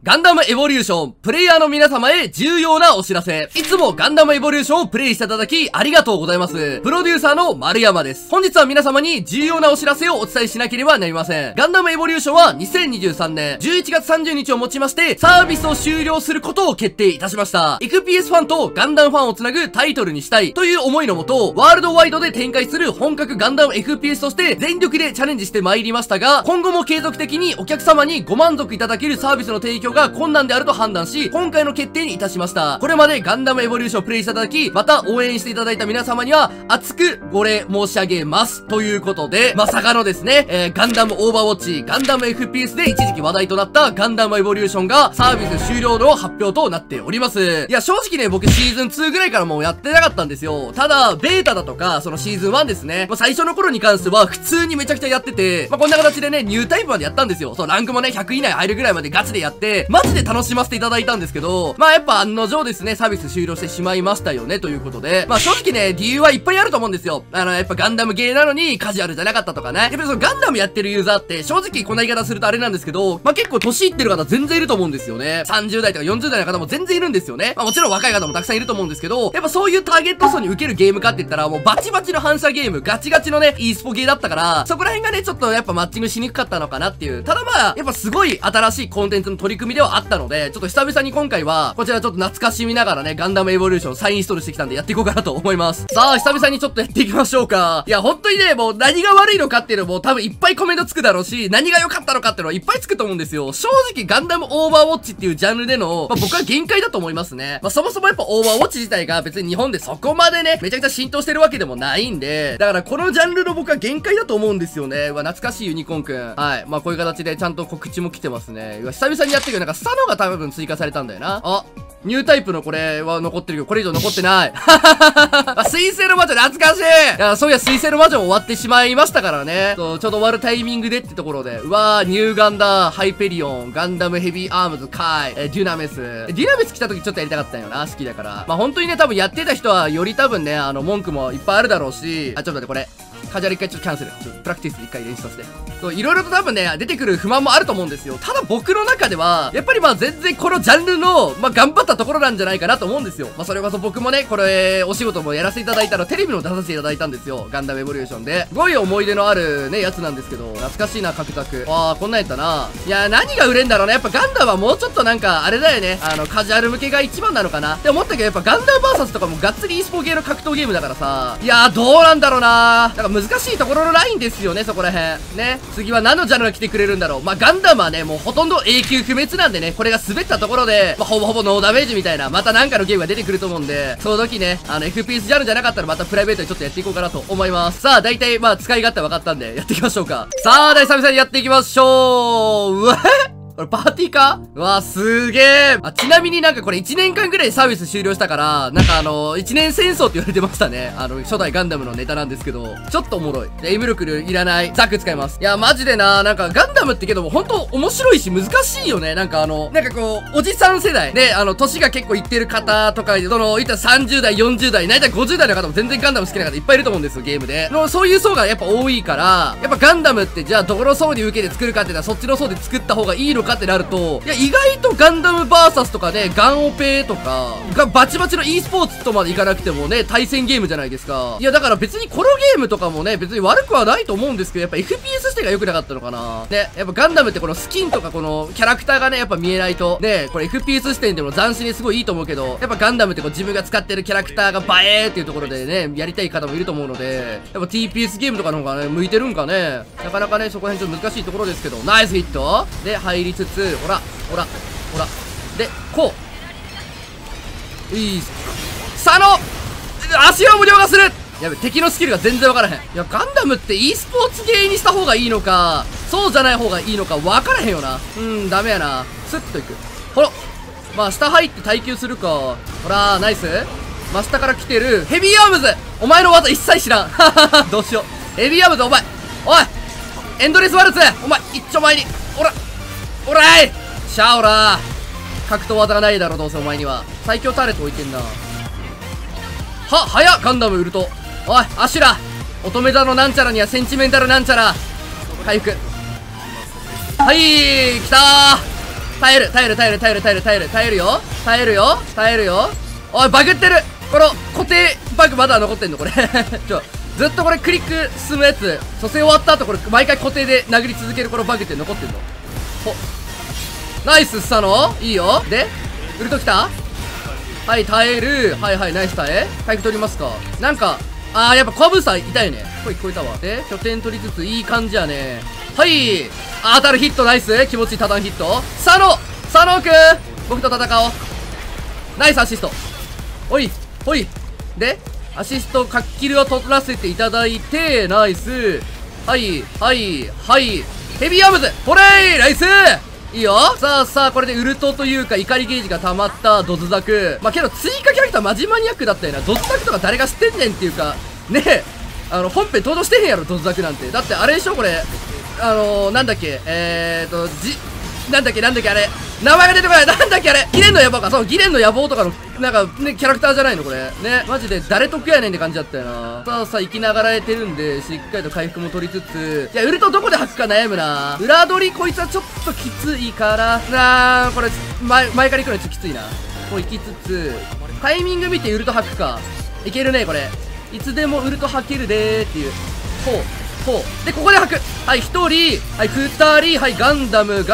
ガンダムエボリューション、プレイヤーの皆様へ重要なお知らせ。いつもガンダムエボリューションをプレイしていただき、ありがとうございます。プロデューサーの丸山です。本日は皆様に重要なお知らせをお伝えしなければなりません。ガンダムエボリューションは2023年11月30日をもちまして、サービスを終了することを決定いたしました。FPS ファンとガンダムファンをつなぐタイトルにしたいという思いのもと、ワールドワイドで展開する本格ガンダム FPS として全力でチャレンジしてまいりましたが、今後も継続的にお客様にご満足いただけるサービスの提供が困難であると判断し、今回の決定にいたしました。これまでガンダムエボリューションをプレイしていただき、また応援していただいた皆様には、厚くご礼申し上げます。ということで、まさかのですね、ガンダムオーバーウォッチ、ガンダム FPS で一時期話題となったガンダムエボリューションがサービス終了の発表となっております。いや、正直ね、僕シーズン2ぐらいからもうやってなかったんですよ。ただ、ベータだとか、そのシーズン1ですね。最初の頃に関しては、普通にめちゃくちゃやってて、こんな形でね、ニュータイプまでやったんですよ。そう、ランクもね、100以内入るぐらいまでガチでやって、マジで楽しませていただいたんですけど、やっぱ案の定ですね、サービス終了してしまいましたよね、ということで。正直ね、理由はいっぱいあると思うんですよ。やっぱガンダムゲーなのにカジュアルじゃなかったとかね。やっぱりそのガンダムやってるユーザーって、正直こんな言い方するとあれなんですけど、結構年いってる方全然いると思うんですよね。30代とか40代の方も全然いるんですよね。もちろん若い方もたくさんいると思うんですけど、やっぱそういうターゲット層に受けるゲームかって言ったら、もうバチバチの反射ゲーム、ガチガチのね、e スポゲーだったから、そこら辺がね、ちょっとやっぱマッチングしにくかったのかなっていう。ただやっぱすごい新しいコンテンツの取り組みではあったので、ちょっと久々に今回は、こちらちょっと懐かしみながらね、ガンダムエボリューション再インストールしてきたんでやっていこうかなと思います。さあ、久々にちょっとやっていきましょうか。いや、本当にね、もう何が悪いのかっていうのも多分いっぱいコメントつくだろうし、何が良かったのかっていうのはいっぱいつくと思うんですよ。正直ガンダムオーバーウォッチっていうジャンルでの、僕は限界だと思いますね。そもそもやっぱオーバーウォッチ自体が別に日本でそこまでね、めちゃくちゃ浸透してるわけでもないんで、だからこのジャンルの僕は限界だと思うんですよね。懐かしいユニコーンくん。はい。こういう形でちゃんと告知も来てますね。久々にやってるけど、なんかスタノが多分追加されたんだよな。あ、ニュータイプのこれは残ってるけど、これ以上残ってない。水星の魔女懐かしい。いや、そういや水星の魔女も終わってしまいましたからね。ちょうど終わるタイミングでってところで。うわー、ニューガンダー、ハイペリオン、ガンダムヘビーアームズ、カイ、デュナメス。デュナメス来た時ちょっとやりたかったんよな。好きだから。本当にね、多分やってた人はより多分ね、文句もいっぱいあるだろうし、ちょっと待って、これ。カジュアル一回ちょっとキャンセル。プラクティス一回練習させて。いろいろと多分ね、出てくる不満もあると思うんですよ。ただ僕の中では、やっぱり全然このジャンルの、頑張ったところなんじゃないかなと思うんですよ。それこそ僕もね、これ、お仕事もやらせていただいたら、テレビも出させていただいたんですよ。ガンダムエボリューションで。すごい思い出のあるね、やつなんですけど、懐かしいな、カクタク。こんなんやったな。いや、何が売れんだろうね。やっぱガンダムはもうちょっとなんか、あれだよね。カジュアル向けが一番なのかなって思ったけど、やっぱガンダム VS とかもがっつり e スポゲーの格闘ゲームだからさ。いやー、どうなんだろうな。なんか難しいところのラインですよね、そこら辺。ね。次は何のジャンルが来てくれるんだろう。ガンダムはね、もうほとんど永久不滅なんでね、これが滑ったところで、ほぼほぼノーダメージみたいな、またなんかのゲームが出てくると思うんで、その時ね、FPS ジャンルじゃなかったらまたプライベートでちょっとやっていこうかなと思います。さあ、大体、使い勝手分かったんで、やっていきましょうか。さあ、久々にやっていきましょう。うわこれパーティーか？うわすげえ。ちなみになんかこれ1年間ぐらいサービス終了したから、なんか1年戦争って言われてましたね。初代ガンダムのネタなんですけど、ちょっとおもろい。エイム力いらない。ザク使います。いや、マジでな、なんかガンダムってけども、ほんと面白いし難しいよね。なんかこう、おじさん世代。ね、年が結構いってる方とか、いったら30代、40代、なんだ50代の方も全然ガンダム好きな方いっぱいいると思うんですよ、ゲームで。そういう層がやっぱ多いから、やっぱガンダムってじゃあどこの層に受けて作るかっていうのはそっちの層で作った方がいいのかってなると、いや、意外とガンダム VS とかね、ガンオペとか、バチバチの e スポーツとまでいかなくてもね、対戦ゲームじゃないですか。いや、だから別にこのゲームとかもね、別に悪くはないと思うんですけど、やっぱ FPS 自体が良くなかったのかな。ね、やっぱガンダムってこのスキンとかこのキャラクターがね、やっぱ見えないと、ね、これ FPS 視点でも斬新ですごいいいと思うけど、やっぱガンダムってこう自分が使ってるキャラクターが映えーっていうところでね、やりたい方もいると思うので、やっぱ TPS ゲームとかの方がね、向いてるんかね。なかなかね、そこら辺ちょっと難しいところですけど、ナイスヒットで、入りつつ、ほら。で、こう。佐野足を無料化する。やべ、敵のスキルが全然わからへん。いや、ガンダムって e スポーツゲーにした方がいいのか、そうじゃない方がいいのかわからへんよな。ダメやな。スッといく。ほら。下入って耐久するか。ほら、ナイス。真下から来てる。ヘビーアームズお前の技一切知らん。どうしよう。ヘビーアームズお前。おいエンドレスワルツお前、一丁前に。おらいシャオラー格闘技がないだろ、どうせお前には。最強ターレット置いてんな。早っガンダムウルト。おい、アシュラ乙女座のなんちゃらにはセンチメンタルなんちゃら。回復。はい、来たー。 耐える耐える耐える耐える耐える耐える耐えるよ耐えるよ耐えるよ。おいバグってる。この固定バグまだ残ってんのこれずっとこれクリック進むやつ、蘇生終わった後これ毎回固定で殴り続けるこのバグって残ってんの。ほナイススタノいいよ。でウルト来た。はい耐える。はいはいナイス耐え回復取りますか。なんかやっぱコアブースター痛いね。声聞こえたわ。で拠点取りつついい感じやね。はい当たるヒットナイス。気持ちいいタタンヒット。佐野くん僕と戦おう。ナイスアシスト。おいほいでアシストかっきりを取らせていただいてナイス。はいはいはいヘビーアームズほれーナイスいいよ。さあこれでウルトというか怒りゲージが溜まったドズザク。けど追加キャラクターマジマニアックだったよな。ドズザクとか誰が知ってんねんっていうかねえ本編登場してへんやろドズザクなんて。だってあれでしょこれなんだっけなんだっけあれ名前が出てこない。なんだっけあれギレンの野望か。そうギレンの野望とかのなんかねキャラクターじゃないのこれね。マジで誰得やねんって感じだったよな。さあ生きながらえてるんでしっかりと回復も取りつつ、いやウルトどこで吐くか悩むな。裏取りこいつはちょっときついからこれ前から行くのちょっときついな。こう行きつつタイミング見てウルト吐くか。いけるねこれ。いつでもウルト吐けるでーっていう。ほうでここで吐く。はい1人はい2人はいガンダム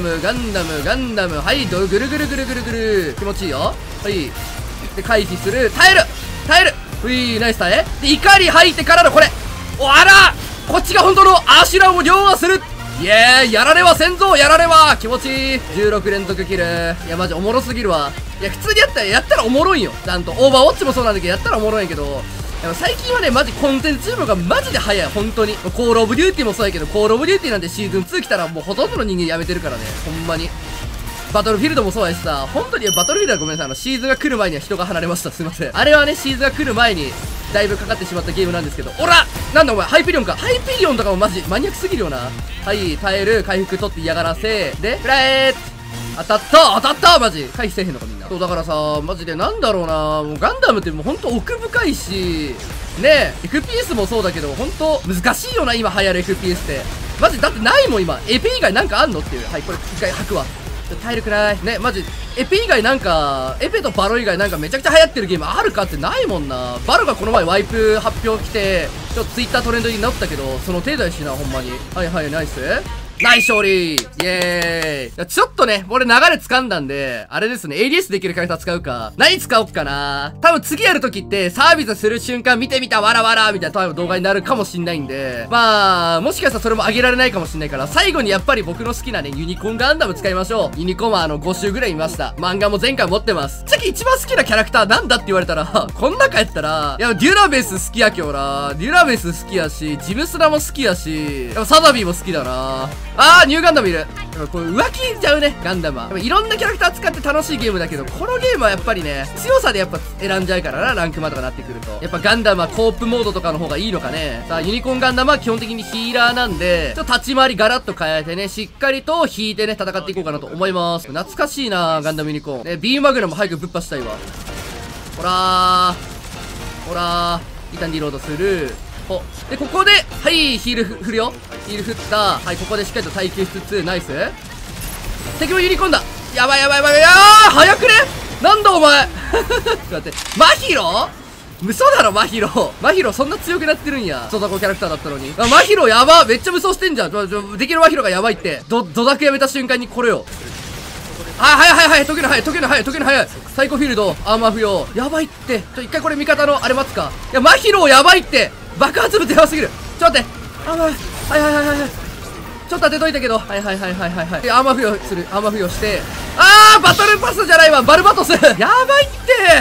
はいぐるぐる気持ちいいよ。はいで回避する。耐えるういナイス耐えで怒り吐いてからのこれ。あらこっちが本当のアシュラを凌駕する。イエーイやられはせんぞやられは気持ちいい。16連続キル。いやマジおもろすぎるわ。いや普通にやったらおもろいんよ。ちゃんとオーバーウォッチもそうなんだけどやったらおもろいんやけど、最近はねマジコンテンツ部がマジで早い本当に。コールオブデューティーもそうやけどコールオブデューティーなんてシーズン2来たらもうほとんどの人間やめてるからねほんまに。バトルフィールドもそうやしさ、本当にバトルフィールドはごめんなさいシーズンが来る前には人が離れました。すいません。あれはねシーズンが来る前にだいぶかかってしまったゲームなんですけど。おらなんだお前ハイペリオンか。ハイペリオンとかもマジマニアックすぎるよな。はい耐える回復取って嫌がらせでフライ当たったマジ回避せえへんのかみんな。そうだからさマジでなんだろうな、もうガンダムってもうほんと奥深いしねえ FPS もそうだけどほんと難しいよな今流行る FPS ってマジ。だってないもん今。エペ以外なんかあんのっていう。はいこれ一回吐くわ。体力ないねマジ。エペ以外なんかエペとバロ以外なんかめちゃくちゃ流行ってるゲームあるかってないもんな。バロがこの前ワイプ発表来てちょっと Twitter トレンドになったけどその程度やしなほんまに。はいはいナイスナイス勝利イエーイ。ちょっとね、俺流れ掴んだんで、あれですね、ADS できるキャラクター使うか。何使おっかな。多分次やるときって、サービスする瞬間見てみたわらわらみたいな多分動画になるかもしんないんで、もしかしたらそれも上げられないかもしんないから、最後にやっぱり僕の好きなね、ユニコーンガンダム使いましょう。ユニコーンは5週ぐらい見ました。漫画も前回持ってます。次一番好きなキャラクターなんだって言われたら、こん中やったら、いや、デュラベス好きやけどな。デュラベス好きやし、ジムスラも好きやし、やっぱサザビーも好きだな。ニューガンダムいる。やっぱこれ浮気ちゃうね、ガンダムは。やっぱいろんなキャラクター使って楽しいゲームだけど、このゲームはやっぱりね、強さでやっぱ選んじゃうからな、ランクマとかなってくると。やっぱガンダムはコープモードとかの方がいいのかね。さあ、ユニコーンガンダムは基本的にヒーラーなんで、ちょっと立ち回りガラッと変えてね、しっかりと引いてね、戦っていこうかなと思います。懐かしいなガンダムユニコーン。ね、ビームマグナム早くぶっ破したいわ。ほら一旦リロードする。で、ここで、はい、ヒール振るよ。ヒール振った。はい、ここでしっかりと耐久しつつ、ナイス。敵もユニコーンだ。やばい早くねなんだお前ちょっと待って。マヒロ嘘だろ、マヒロそんな強くなってるんや。ソダコキャラクターだったのに。マヒロやばめっちゃ無双してんじゃん。できるマヒロがやばいって。ドダクやめた瞬間にこれよ。はい、時の早い。サイコフィールド、アーマー不要。やばいって。一回これ味方のあれ待つか。いや、マヒロやばいって。爆発物やばすぎる。ちょっと待って。はい。ちょっと当てといたけど。はい。で、アーマー付与して。バトルパスじゃないわ。バルバトス。やばいって。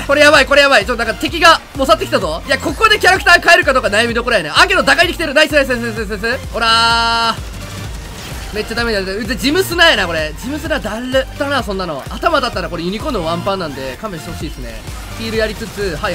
これやばい。ちょっとなんか敵がもさってきたぞ。いや、ここでキャラクター変えるかどうか悩みどころやね。けど打開できてる。ナイス。ほらー。めっちゃダメだ。ジムスナやな、これ。ジムスナだな、そんなの。頭だったらこれユニコーンのワンパンなんで、勘弁してほしいですね。ヒールやりつつ、はい。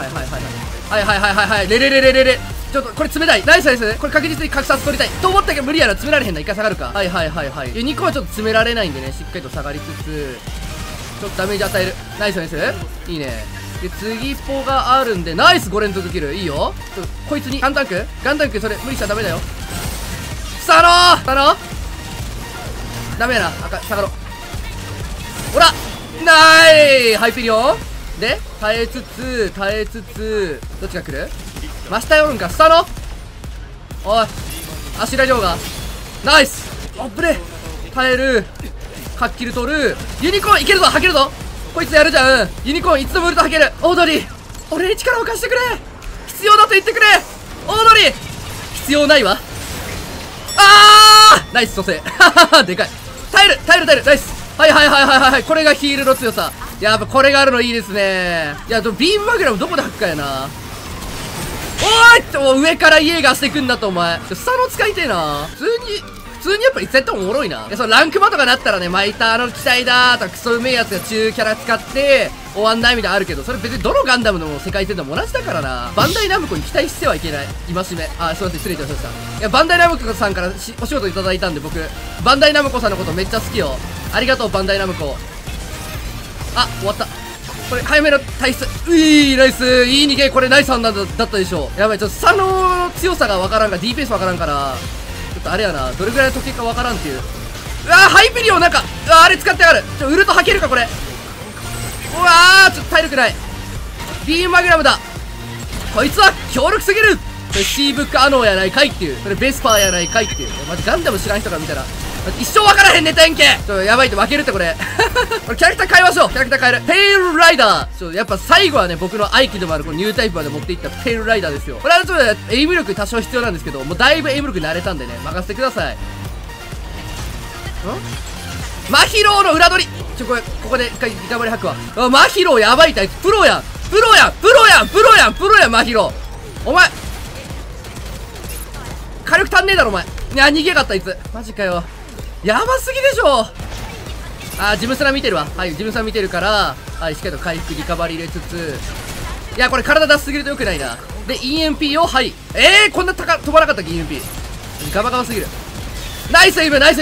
レ。ちょっと、これ冷たい。ナイス。これ確実に格差取りたい。と思ったけど無理やな。詰められへんな。一回下がるか。はい。ユニコーンはちょっと詰められないんでね、しっかりと下がりつつ、ちょっとダメージ与える。ナイス。いいね。で、次ポがあるんで、ナイス5連続キル。いいよ。こいつに、ガンタンク、それ、無理しちゃダメだよ。佐野ダメやな。下がろう。 ほらなーいハイペリオンで、耐えつつ、どっちが来る？真下寄るんか、下のおい、足ラ量が。ナイスあっぶね耐える。カッキル取る。ユニコーンいけるぞ、吐けるぞこいつやるじゃん。ユニコーンいつでもウルト吐ける。オードリー俺に力を貸してくれ。必要だと言ってくれ。オードリー必要ないわ。ナイス蘇生でかい。耐えるナイス。はいこれがヒールの強さ。やっぱこれがあるのいいですね。いや、でもビームマグラムどこで吐くかやな。おーい上からイエーガーしてくんだとお前。下の使いてえな。普通にやっぱ絶対おもろいな。いや、そのランクマとかなったらね、巻いた機体だーとかクソうめえやつが中キャラ使って終わんないみたいなのあるけど、それ別にどのガンダムの世界線でも同じだからな。バンダイナムコに期待してはいけない。戒め。すいません、失礼いたしました。いや、バンダイナムコさんからお仕事いただいたんで、僕、バンダイナムコさんのことめっちゃ好きよ。ありがとう、バンダイナムコ。終わった。これ、早めの体質。ナイスいい逃げ。これ、ナイス判断だったでしょう。やばい、ちょっと差の強さがわからんから、D ペースわからんから、ちょっとあれやな、どれぐらいの時計かわからんっていう。ハイペリオンなんか、あれ使ってやがる。ウルト吐けるか、これ。ちょっと体力ない。ビームマグラムだ。こいつは強力すぎる。これ、シーブックアノーやないかいっていう。これ、ベスパーやないかいっていう。マジガンダム知らん人から見たら、一生分からへんネタやんけ。やばいって負けるってこれこれキャラクター変えましょう。キャラクター変える。ペイルライダー。やっぱ最後はね、僕の愛機でもあるこのニュータイプまで持っていったペイルライダーですよ。これはちょっとエイム力多少必要なんですけど、もうだいぶエイム力慣れたんでね、任せてください。マヒローの裏取り。ここで一回リカバリ吐くわ。マヒローやばいってあいつプロやんマヒロー。お前火力足んねえだろお前。いや逃げやがったあいつ。マジかよ。やばすぎでしょ。ジムスラ見てるわ。はい、ジムスラ見てるから、はい、しっかりと回復リカバリー入れつつ。いやこれ体出しすぎるとよくないな。で EMP をこんな飛ばなかったっけ EMP。ガバガバすぎる。ナイスエイムカ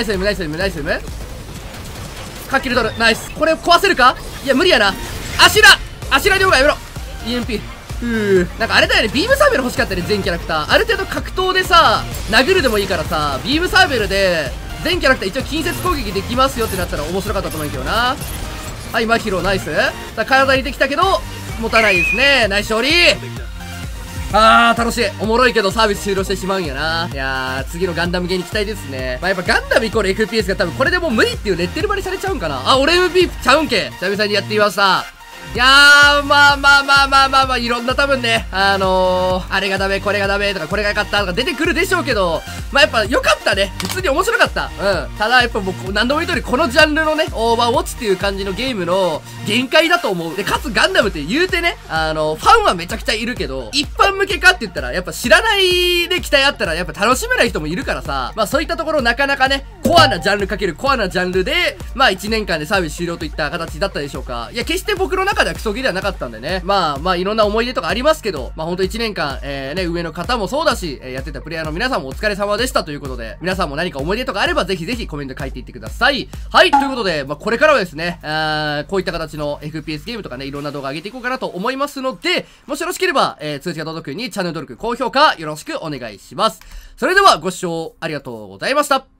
ッキル取る。ナイス。これ壊せるか。いや無理やな。アシラ量がやめろ。 EMP。なんかあれだよね、ビームサーベル欲しかったね、全キャラクター。ある程度格闘でさ、殴るでもいいからさ、ビームサーベルで、全キャラクター一応近接攻撃できますよってなったら面白かったと思うんだけどな。はい、マヒロナイス。体にできたけど、持たないですね。ナイス勝利。楽しい。おもろいけどサービス終了してしまうんやな。いやー、次のガンダムゲーに期待ですね。やっぱガンダムイコール FPS が多分これでもう無理っていうレッテル貼りされちゃうんかな。俺 MP ちゃうんけ。久々にやってみました。いやー、まあ、いろんな多分ね、あれがダメ、これがダメとか、これが良かったとか出てくるでしょうけど、やっぱ良かったね。普通に面白かった。ただやっぱもう何度も言う通り、このジャンルのね、オーバーウォッチっていう感じのゲームの限界だと思う。で、かつガンダムって言うてね、ファンはめちゃくちゃいるけど、一般向けかって言ったら、やっぱ知らないで期待あったら、やっぱ楽しめない人もいるからさ、そういったところなかなかね、コアなジャンルかけるコアなジャンルで、1年間でサービス終了といった形だったでしょうか。いや、決して僕の中ではクソゲーではなかったんでね。いろんな思い出とかありますけど、ほんと1年間、上の方もそうだし、やってたプレイヤーの皆さんもお疲れ様でしたということで、皆さんも何か思い出とかあればぜひぜひコメント書いていってください。はい、ということで、これからはですね、こういった形の FPS ゲームとかね、いろんな動画上げていこうかなと思いますので、もしよろしければ、通知が届くようにチャンネル登録、高評価よろしくお願いします。それではご視聴ありがとうございました。